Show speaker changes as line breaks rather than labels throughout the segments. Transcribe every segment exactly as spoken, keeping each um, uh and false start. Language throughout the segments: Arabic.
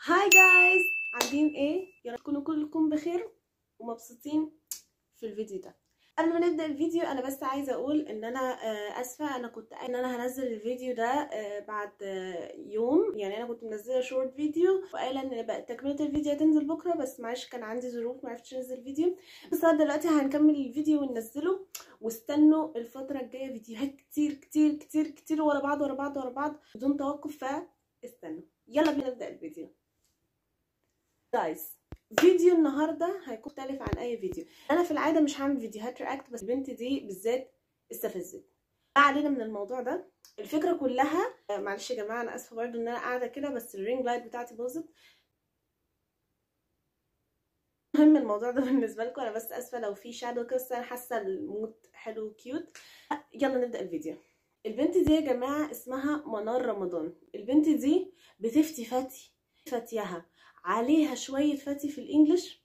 هاي جايز، عاملين ايه؟ يا رب تكونوا كلكم بخير ومبسوطين في الفيديو ده. قبل ما نبدا الفيديو انا بس عايزه اقول ان انا آه اسفه. انا كنت ان انا هنزل الفيديو ده آه بعد آه يوم، يعني انا كنت منزله شورت فيديو وقايله ان بقى تكمله الفيديو هتنزل بكره، بس معلش كان عندي ظروف ما عرفتش انزل الفيديو. بس انا دلوقتي هنكمل الفيديو وننزله، واستنوا الفتره الجايه فيديوهات كتير كتير كتير كتير ورا بعض ورا بعض ورا بعض بدون توقف، فاستنوا. يلا بينا نبدا الفيديو. جايز، فيديو النهارده هيكون مختلف عن اي فيديو. انا في العاده مش هعمل فيديوهات رياكت، بس البنت دي بالذات استفزتني. ما علينا من الموضوع ده. الفكره كلها، معلش يا جماعه انا اسفه برضو ان انا قاعده كده، بس الرينج لايت بتاعتي باظت. مهم الموضوع ده بالنسبه لكم، انا بس اسفه لو في شادو كده، بس انا حاسه المود حلو وكيوت. يلا نبدا الفيديو. البنت دي يا جماعه اسمها منار رمضان. البنت دي بتفتي فتي فتيها عليها شويه فتي في الانجليش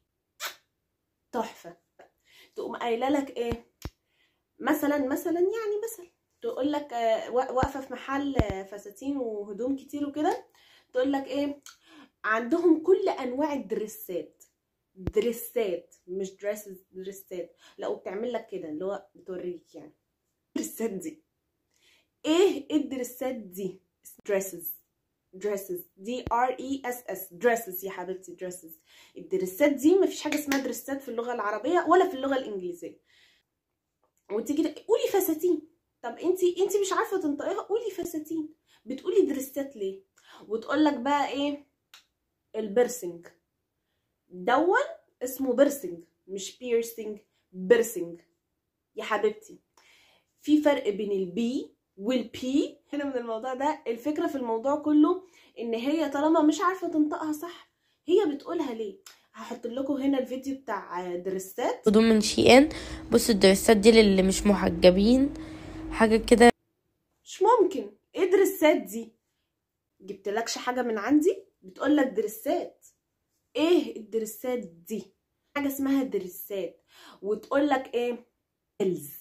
تحفه. تقوم قايله لك ايه مثلا مثلا يعني مثلا تقول لك آه واقفه في محل آه فساتين وهدوم كتير وكده، تقول لك ايه عندهم كل انواع الدريسات. دريسات مش دريسز، دريسات. لا، وبتعمل لك كده اللي هو بتوريك يعني الدريسات دي ايه. الدريسات دي دريسز، دريسز دي ار اي اس اس، دريسز يا حبيبتي، دريسز. الدريسات دي مفيش حاجه اسمها دريسات في اللغه العربيه ولا في اللغه الانجليزيه. وتيجي قولي فساتين، طب انتي انتي مش عارفه تنطقيها، قولي فساتين. بتقولي دريسات ليه؟ وتقول لك بقى ايه البيرسنج دون اسمه بيرسنج مش بيرسنج، بيرسنج يا حبيبتي. في فرق بين البي والبي هنا من الموضوع ده. الفكره في الموضوع كله ان هي طالما مش عارفه تنطقها صح، هي بتقولها ليه. هحط لكم هنا الفيديو بتاع دريسات
هدوم من شي ان. بصوا الدريسات دي للي مش محجبين، حاجه كده.
مش ممكن. ايه دريسات دي؟ جبتلكش حاجه من عندي؟ بتقولك دريسات. ايه الدريسات دي؟ حاجه اسمها دريسات. وتقولك ايه هيلز.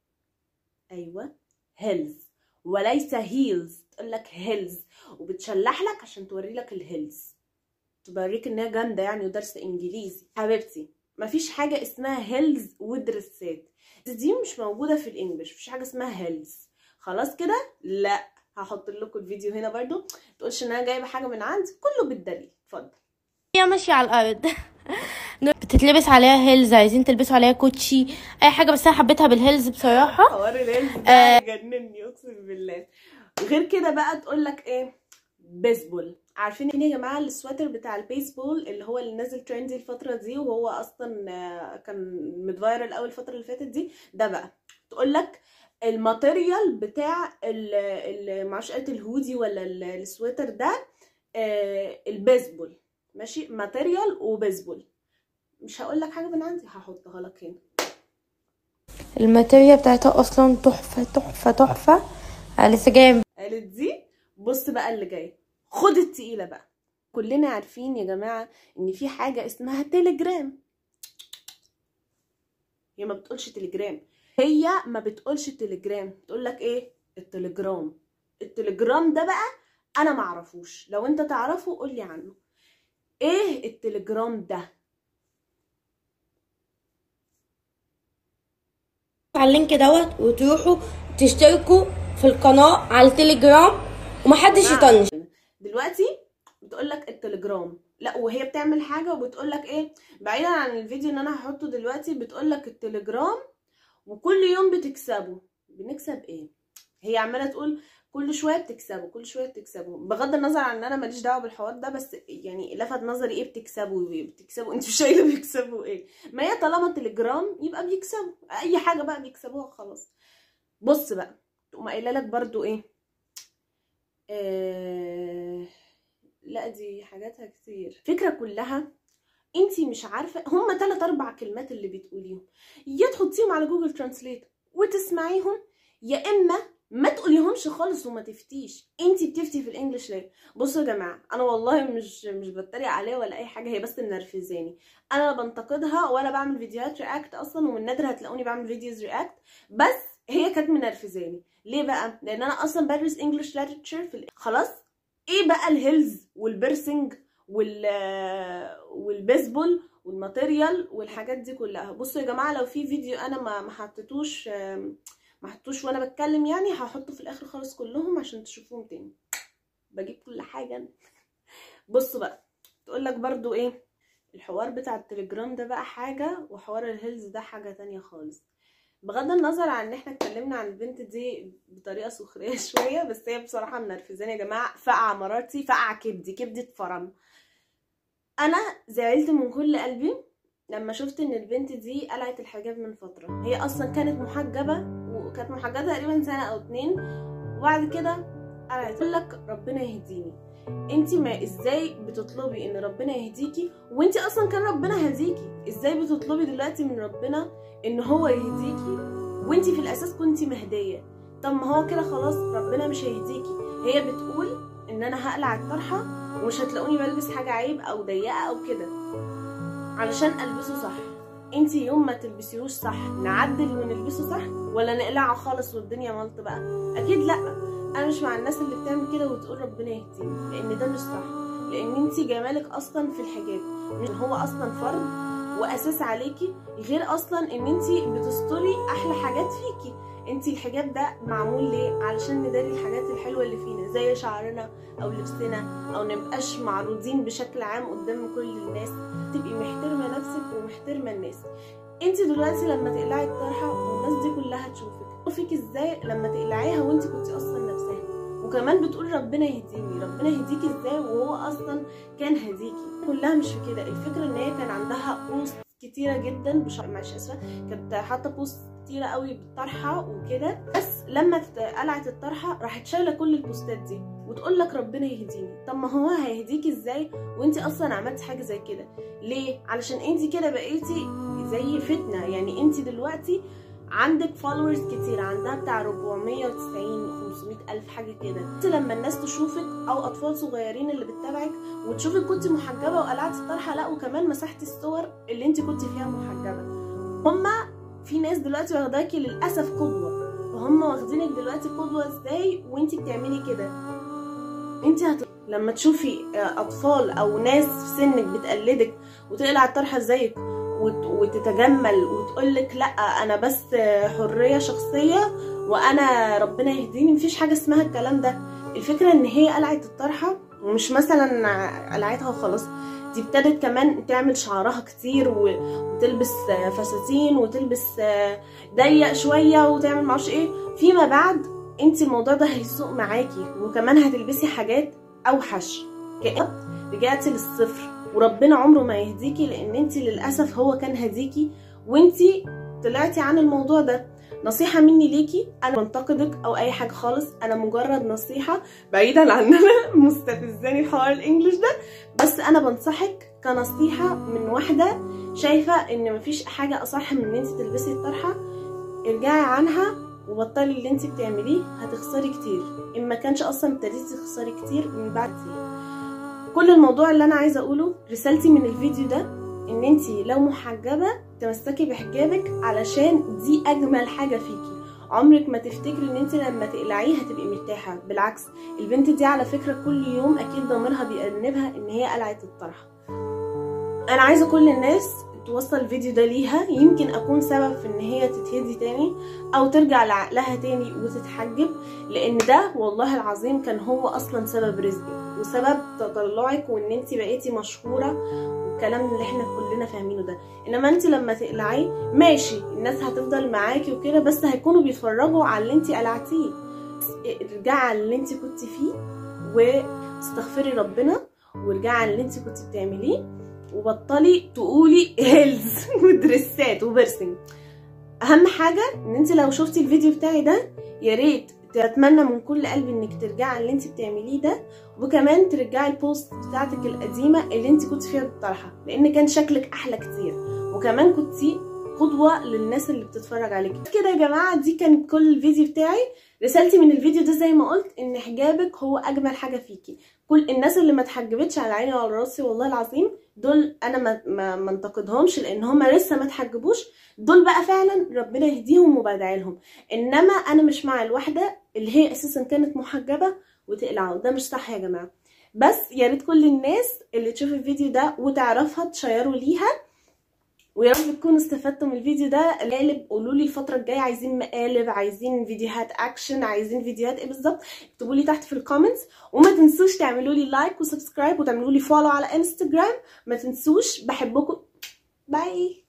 ايوه هيلز وليس هيلز. تقولك هيلز وبتشلح لك عشان توري لك الهيلز، توريك انها جامده يعني ودارسه انجليزي. حبيبتي مفيش حاجه اسمها هيلز ودرسات، دي مش موجوده في الانجليش. مفيش حاجه اسمها هيلز، خلاص كده. لا، هحط لكم الفيديو هنا برضو، تقولش ان انا جايبه حاجه من عندي، كله بالدليل. اتفضل.
هي ماشيه على الارض بتتلبس عليها هيلز، عايزين تلبسوا عليها كوتشي اي حاجه، بس انا حبيتها بالهيلز بصراحه.
حوار الهيلز ده جنني اقسم بالله. غير كده بقى تقول لك ايه بيسبول. عارفين يا جماعه السواتر بتاع البيسبول اللي هو اللي نازل ترندي الفتره دي، وهو اصلا كان متفايرل اول الفتره اللي فاتت دي؟ ده بقى تقول لك الماتيريال بتاع معرفش الهودي ولا السواتر ده آه البيسبول. ماشي، ماتيريال وبيسبول. مش هقول لك حاجه من عندي، هحطها لك هنا.
الماتيريال بتاعتها اصلا تحفه تحفه تحفه. انا لسه جايه
قالت دي. بص بقى اللي جاي، خد التقيله بقى. كلنا عارفين يا جماعه ان في حاجه اسمها تليجرام. هي ما بتقولش تليجرام، هي ما بتقولش تليجرام، بتقول لك ايه التليجرام. التليجرام ده بقى انا ما اعرفوش، لو انت تعرفه قول لي عنه. ايه التليجرام ده؟
على اللينك دوت وتروحوا تشتركوا في القناه على التليجرام ومحدش يطنش.
دلوقتي بتقول لك التليجرام، لا وهي بتعمل حاجه وبتقول لك ايه بعيدا عن الفيديو اللي انا هحطه دلوقتي، بتقول لك التليجرام وكل يوم بتكسبوا. بنكسب ايه؟ هي عماله تقول كل شويه بتكسبوا كل شويه بتكسبوا، بغض النظر عن ان انا ماليش دعوه بالحوار ده، بس يعني لفت نظري ايه بتكسبوا ايه بتكسبوا انت مش شايفه بيكسبوا ايه؟ ما هي طالما تليجرام يبقى بيكسبوا اي حاجه بقى بيكسبوها خلاص. بص بقى تقوم قايله لك برضو ايه آه... لا دي حاجاتها كتير. فكره كلها انتي مش عارفه هما تلات اربع كلمات اللي بتقوليهم، يا تحطيهم على جوجل ترانسليت وتسمعيهم، يا اما ما تقوليهمش خالص وما تفتيش. انتي بتفتي في الانجليش ليه؟ بصوا يا جماعه انا والله مش مش بتريق عليها ولا اي حاجه، هي بس منرفزاني. انا لا بنتقدها ولا بعمل فيديوهات رياكت اصلا، ومن نادر هتلاقوني بعمل فيديوز رياكت، بس هي كانت منرفزاني. ليه بقى؟ لان انا اصلا بدرس انجليش ليترشر في ال... خلاص. ايه بقى الهيلز والبيرسنج وال والبيسبول والماتيريال والحاجات دي كلها. بصوا يا جماعه لو في فيديو انا ما ما حطيتوش ما حطيتوش وانا بتكلم يعني هحطه في الاخر خالص كلهم عشان تشوفوهم تاني. بجيب كل حاجه. بصوا بقى تقول لك برضو ايه الحوار بتاع التليجرام ده بقى حاجه، وحوار الهيلز ده حاجه تانية خالص. بغض النظر عن ان احنا اتكلمنا عن البنت دي بطريقه سخريه شويه، بس هي بصراحه منرفزاني يا جماعه. فقع مرارتي، فقع كبدي، كبدي اتفرم. انا زعلت من كل قلبي لما شفت ان البنت دي قلعت الحجاب من فتره. هي اصلا كانت محجبه، وكانت محجبه تقريبا سنه او اتنين، وبعد كده قلعت. اقول لك ربنا يهديني، انتي ما ازاي بتطلبي ان ربنا يهديكي وانتي اصلا كان ربنا هديكي؟ ازاي بتطلبي دلوقتي من ربنا ان هو يهديكي وانتي في الاساس كنتي مهديه؟ طب ما هو كده خلاص ربنا مش هيهديكي. هي بتقول ان انا هقلع الطرحه ومش هتلاقوني بلبس حاجه عيب او ضيقه او كده علشان البسه صح. انتي يوم ما تلبسيهوش صح نعدل ونلبسه صح، ولا نقلعه خالص والدنيا ملط بقى؟ اكيد لا. انا مش مع الناس اللي بتعمل كده وتقول ربنا يهديني، لان ده مش صح. لان انتي جمالك اصلا في الحجاب، مش هو اصلا فرض واساس عليكي، غير اصلا ان انتي بتستري احلى حاجات فيكي. انتي الحجاب ده معمول ليه؟ علشان نداري الحاجات الحلوه اللي فينا زي شعرنا او لبسنا، او نبقاش معروضين بشكل عام قدام كل الناس. تبقي محترمه نفسك ومحترمه الناس. انتي دلوقتي لما تقلعي الطرحه والناس دي كلها تشوفك، تشوفك ازاي لما تقلعيها وانتي كنتي اصلا نفسها؟ وكمان بتقول ربنا يهديني. ربنا يهديكي ازاي وهو اصلا كان هديكي؟ كلها مش في كده. الفكره ان هي كان عندها بوست كتيره جدا بش... معلش اسفه، كانت حاطه بوست كتيره قوي بالطرحه وكده، بس لما قلعت الطرحه راحت شايله كل البوستات دي وتقول لك ربنا يهديني. طب ما هو هيهديكي ازاي وانتي اصلا عملتي حاجه زي كده؟ ليه؟ علشان انتي كده بقيتي زي فتنه. يعني انتي دلوقتي عندك فولورز كتير، عندها بتاع أربعمية وتسعين خمسمية الف حاجه كده. انت لما الناس تشوفك او اطفال صغيرين اللي بتتابعك وتشوفك كنت محجبه وقلعتي الطرحه، لا وكمان مسحتي الصور اللي انت كنت فيها محجبه، هما في ناس دلوقتي واخداكي للاسف قدوه. فهم واخدينك دلوقتي قدوه ازاي وانت بتعملي كده؟ انت هت... لما تشوفي اطفال او ناس في سنك بتقلدك وتقلع الطرحه زيك وتتجمل وتقولك لا انا بس حريه شخصيه وانا ربنا يهديني، مفيش حاجه اسمها الكلام ده. الفكره ان هي قلعت الطرحه ومش مثلا قلعتها وخلاص، دي ابتدت كمان تعمل شعرها كتير وتلبس فساتين وتلبس ضيق شويه وتعمل معرفش ايه. فيما بعد انت الموضوع ده هيسوق معاكي وكمان هتلبسي حاجات اوحش، كأنك رجعتي للصفر. وربنا عمره ما يهديكي لان انت للاسف هو كان هديكي وانت طلعتي عن الموضوع ده. نصيحة مني ليكي، انا بنتقدك او اي حاجة خالص، انا مجرد نصيحة بعيدا عن انا مستفزاني حوار الانجليش ده، بس انا بنصحك كنصيحة من واحدة شايفة ان مفيش حاجة اصح من ان انت تلبسي الطرحة. ارجعي عنها وبطلي اللي انت بتعمليه، هتخسري كتير ان ما كانش اصلا ابتديتي تخسري كتير من بعد كتير. كل الموضوع اللي انا عايزه اقوله، رسالتي من الفيديو ده ان انتي لو محجبه تمسكي بحجابك علشان دي اجمل حاجه فيكي. عمرك ما تفتكري ان انتي لما تقلعيه هتبقي مرتاحه، بالعكس البنت دي على فكره كل يوم اكيد ضميرها بيأنبها ان هي قلعت الطرحه. انا عايزه كل الناس توصل الفيديو ده ليها، يمكن اكون سبب في ان هي تتهدي تاني او ترجع لعقلها تاني وتتحجب، لان ده والله العظيم كان هو اصلا سبب رزقك وسبب تطلعك وان انت بقيتي مشهوره والكلام اللي احنا كلنا فاهمينه ده. انما انت لما تقلعيه ماشي الناس هتفضل معاكي وكده، بس هيكونوا بيتفرجوا على اللي انت قلعتيه. ارجعي على اللي انت كنت فيه واستغفري ربنا، وارجعي على اللي انت كنت بتعمليه، وبطلي تقولي هيلز ودريسات وبرسنج. اهم حاجه ان انت لو شفتي الفيديو بتاعي ده يا ريت اتمنى من كل قلبي انك ترجعي اللي انت بتعمليه ده، وكمان ترجعي البوست بتاعتك القديمه اللي انت كنت فيها بالطرحه، لان كان شكلك احلى كتير وكمان كنتي قدوه للناس اللي بتتفرج عليكي. كده يا جماعه دي كانت كل الفيديو بتاعي. رسالتي من الفيديو ده زي ما قلت ان حجابك هو اجمل حاجه فيكي. كل الناس اللي ما اتحجبتش على عيني وعلى راسي والله العظيم دول انا ما ما منتقدهمش لان هم لسه ما اتحجبوش، دول بقى فعلا ربنا يهديهم وبدعي لهم. انما انا مش مع الواحده اللي هي اساسا كانت محجبه وتقلعه، ده مش صح يا جماعه. بس يا ريت كل الناس اللي تشوف الفيديو ده وتعرفها تشيروا ليها، ويا رب تكونوا استفدتوا من الفيديو ده. مقالب قولوا لي الفتره الجايه عايزين مقالب، عايزين فيديوهات اكشن، عايزين فيديوهات ايه بالظبط، اكتبوا لي تحت في الكومنتس. وما تنسوش تعملوا لي لايك وسبسكرايب وتعملوا لي فولو على انستجرام. ما تنسوش، بحبكم. باي.